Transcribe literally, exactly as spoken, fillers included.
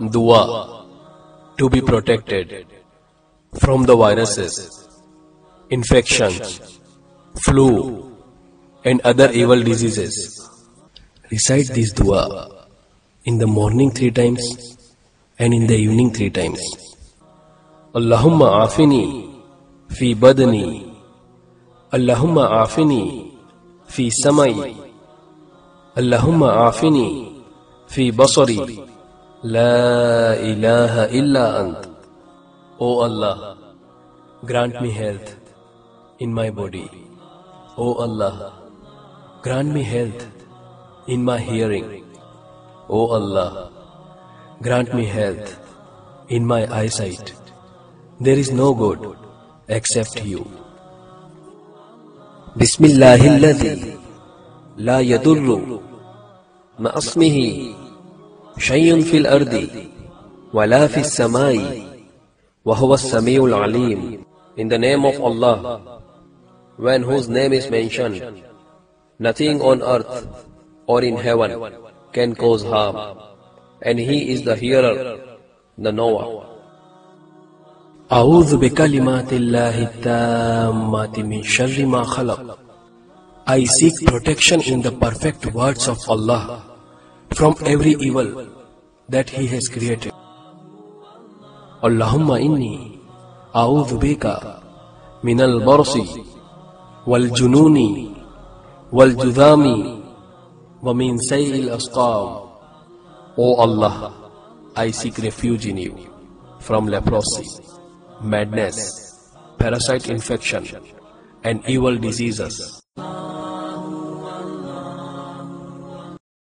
Dua to be protected from the viruses, infections, flu and other evil diseases. Recite this dua in the morning three times and in the evening three times. Allahumma afini fi badani, Allahumma afini fi samai, Allahumma afini fi basari, La ilaha illa ant. O Allah, grant me health in my body. O Allah, grant me health in my hearing. O Allah, grant me health in my eyesight. There is no good except you. Bismillahilladhi la yadurru ma'asmihi shay'un fil ardi wala fis samai wa huwa as-sami'ul alim. In the name of Allah, when whose name is mentioned, nothing on earth or in heaven can cause harm, and He is the hearer, the knower. A'udhu bi kalimatillahi tammati min sharri ma khalaq. I seek protection in the perfect words of Allah from every evil that He has created. Allahumma inni a'udhu bika min al-barsi wal-jununi wal-judhami wa min say'il asqam. O Allah, I seek refuge in you from leprosy, madness, parasite infection and evil diseases.